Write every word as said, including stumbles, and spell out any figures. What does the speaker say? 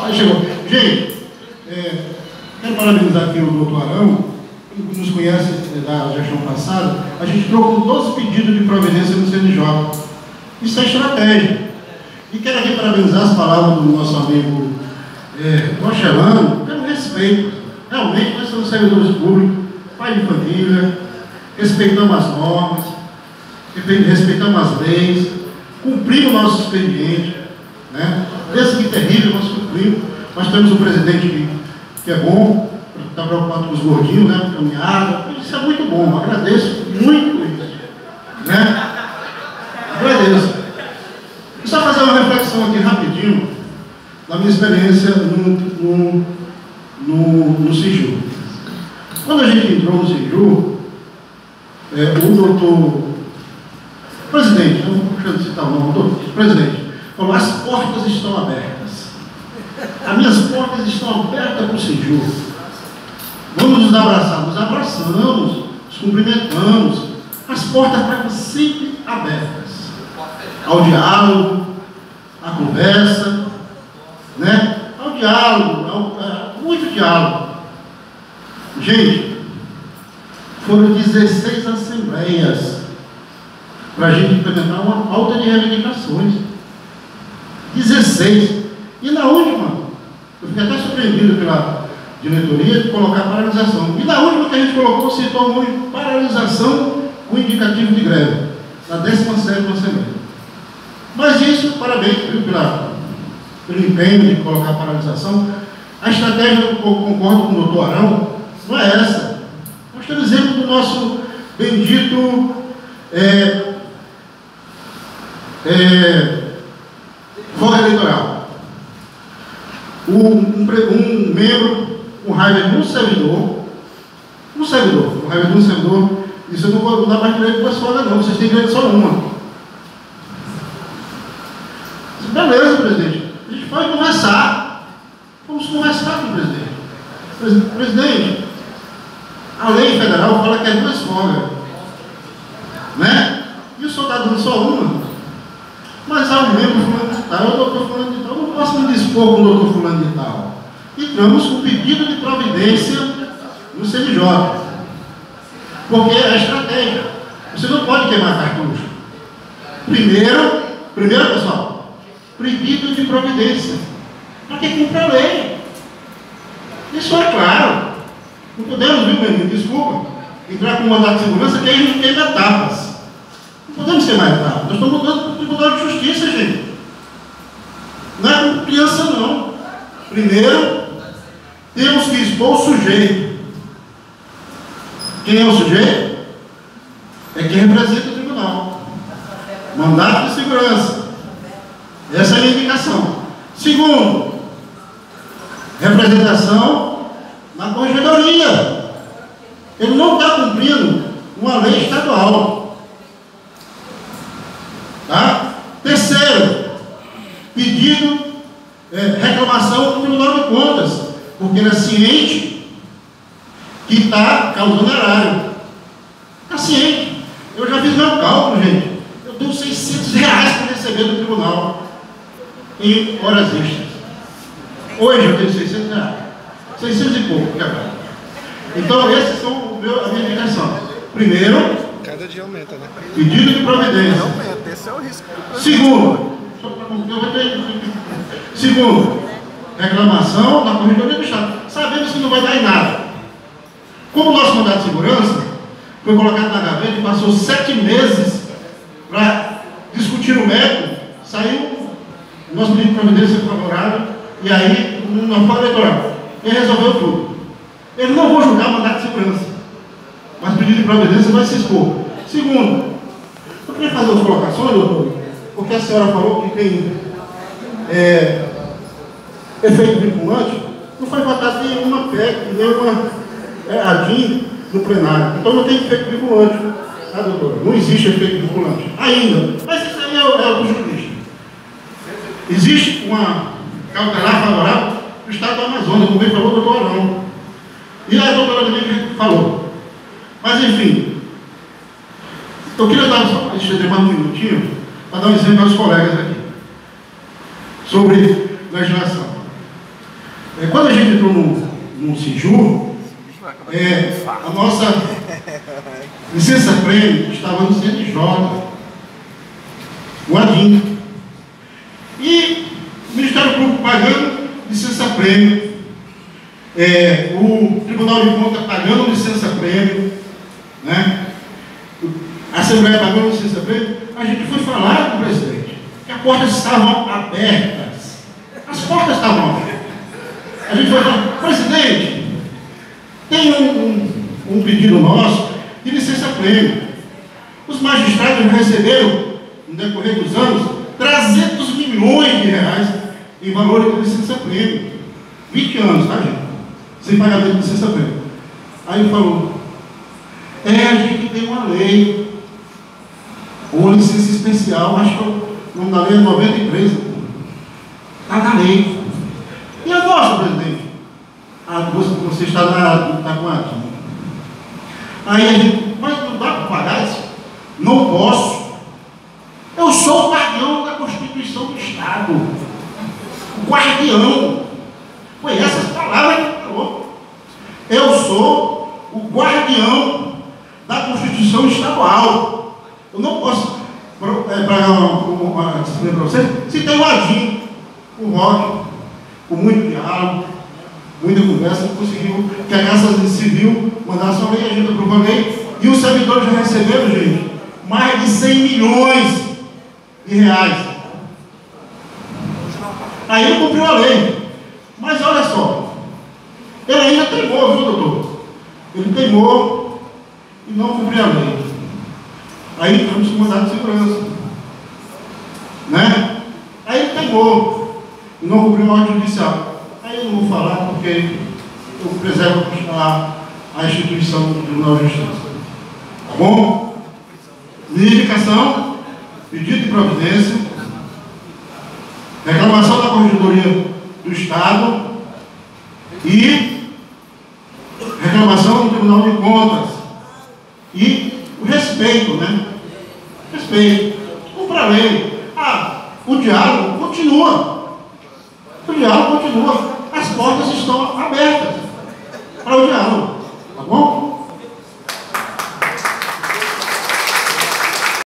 chegou. Gente, é, quero parabenizar aqui o doutor Arão, que nos conhece da gestão passada. A gente trocou doze pedidos de providência no C N J. Isso é estratégia. E quero aqui parabenizar as palavras do nosso amigo é, Rochelano, pelo respeito. Realmente, nós somos servidores públicos, pai de família, respeitamos as normas, respeitamos as leis, cumprimos o nosso expediente, né? Mesmo que terrível, nós cumprimos. Nós temos um presidente que, que é bom, está preocupado com os gordinhos, né? Caminhada, isso é muito bom, agradeço muito isso, né? Agradeço. E só fazer uma reflexão aqui rapidinho, da minha experiência no, no, no, no Siju. Quando a gente entrou no Siju, é, o doutor presidente, não vou citar o nome, doutor presidente, falou: as portas estão abertas. As minhas portas estão abertas para o Siju. Vamos nos abraçar. Nos abraçamos, nos cumprimentamos. As portas estavam sempre abertas ao diálogo, à conversa, né? Ao diálogo, ao, a, muito diálogo. Gente, foram dezesseis assembleias para a gente implementar uma pauta de reivindicações. dezesseis. E na última, eu fiquei até surpreendido pela diretoria de colocar paralisação. E na última que a gente colocou, se tornou em paralisação com indicativo de greve, na décima sétima Assembleia. Mas isso, parabéns, viu, pela, pelo empenho de colocar paralisação. A estratégia, eu concordo com o doutor Arão, não é essa. Nós temos exemplo do nosso bendito é, é, fórum eleitoral. Um, um, um membro com raiva de um servidor, um servidor, com raiva de um servidor, isso eu não vou dar mais direito para as folgas, não, vocês têm direito só uma. Beleza, presidente, a gente pode conversar, vamos conversar com o presidente. Presidente, a lei federal fala que é duas folgas, né? E o senhor está dando só uma, mas há um membro fulano de tal, o doutor fulano de tal, eu não posso me dispor com o doutor fulano de tal. Entramos com pedido de providência no C N J, porque é a estratégia. Você não pode queimar cartucho. Primeiro, primeiro pessoal, pedido de providência, para que cumpra a lei. Isso é claro. Não podemos, viu, meu amigo, desculpa, entrar com um mandato de segurança que aí não queima etapas. Não podemos queimar etapas. Nós estamos mudando para o Tribunal de Justiça, gente. Não é com criança, não. Primeiro, temos que expor o sujeito. Quem é o sujeito? É quem representa o tribunal. Mandato de segurança. Essa é a minha indicação. Segundo, representação na corregedoria. Ele não está cumprindo uma lei estadual. Tá? Terceiro, pedido, é, reclamação do Tribunal de Contas, porque ele é ciente que está causando erário. Está ciente. Eu já fiz meu cálculo, gente. Eu dou seiscentos reais para receber do tribunal em horas extras. Hoje eu tenho seiscentos reais. seiscentos e pouco, que é. Então, esses são o meu, a minha indicação. Primeiro, cada dia aumenta, né? pedido de providência. Aumenta, esse é o risco. Segundo, só para concluir, segundo, reclamação na corregedoria do Estado. Sabemos que não vai dar em nada. Como o nosso mandato de segurança foi colocado na gaveta e passou sete meses para discutir o método, saiu o nosso pedido de providência favorável e aí, na fora eleitoral, ele resolveu tudo. Ele não vou julgar o mandato de segurança, mas o pedido de providência vai se expor. Segundo, eu queria fazer umas colocações, doutor, porque a senhora falou que tem é, efeito vinculante, não foi votado nenhuma P E C, nenhuma é, A D I M no plenário. Então não tem efeito vinculante, tá, doutor? Não existe efeito vinculante ainda. Mas isso aí é, é o do jurista. Existe uma cautelar favorável do Estado do Amazonas, como bem falou o doutor Arão. E a doutora também falou. Mas enfim, eu queria dar só para estender mais um minutinho, para dar um exemplo aos colegas aqui, sobre legislação. É, quando a gente entrou no, no Siju, é, a nossa licença-prêmio estava no C N J, o ADIM. E o Ministério Público pagando licença-prêmio, é, o Tribunal de Contas pagando licença-prêmio, né? A Assembleia pagando licença-prêmio. A gente foi falar com o presidente que as portas estavam abertas. As portas estavam abertas. A gente foi falar, presidente, tem um, um, um pedido nosso de licença-prêmio. Os magistrados receberam, no decorrer dos anos, trezentos milhões de reais em valor de licença-prêmio. vinte anos, tá, gente? Sem pagamento de licença-prêmio. Aí ele falou, é, a gente tem uma lei, uma licença especial, acho que o nome da lei é noventa e três. Está na lei. E a nossa, presidente? Ah, você, você está na, está com a... Aí a gente, mas não dá para pagar isso? Não posso. Eu sou o guardião da Constituição do Estado. O guardião. Foi essas palavras que ele falou. Eu sou o guardião da Constituição Estadual. Eu não posso, para dizer para vocês, se tem o ADIM, o Roque, com muito diálogo, muita conversa, conseguiu que a Casa Civil mandasse uma lei, a gente aprovou a lei, e os servidores já receberam, gente, mais de cem milhões de reais. Aí ele cumpriu a lei. Mas olha só, ele ainda teimou, viu, doutor? Ele teimou e não cumpriu a lei. Aí entramos com mandado de segurança. Né? Aí ele teimou e não cumpriu a ordem judicial. Aí eu não vou falar porque eu preservo a, a instituição do Tribunal de Justiça. Tá bom? Indicação, pedido de providência, reclamação da Corregedoria do Estado e reclamação do Tribunal de Contas e o respeito, né? Respeito. Cumpra a lei. Ah, o diálogo continua. O diálogo continua. As portas estão abertas para o diálogo. Tá bom?